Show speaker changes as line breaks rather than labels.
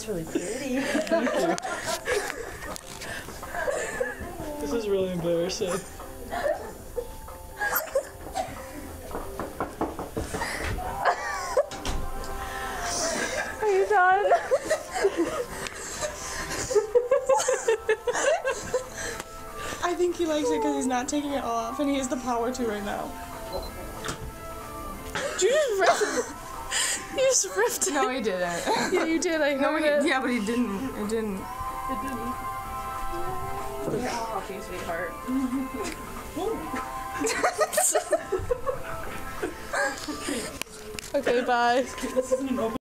That's really pretty.
This is really embarrassing.
Are you done?
I think he likes it because he's not taking it off, and he has the power to right now. Did you just rip? You just ripped it.
No, he didn't.
Yeah, you did. I heard it.
Yeah, but he didn't. It didn't.
You're all happy, sweetheart.
Okay, bye.
This isn't an open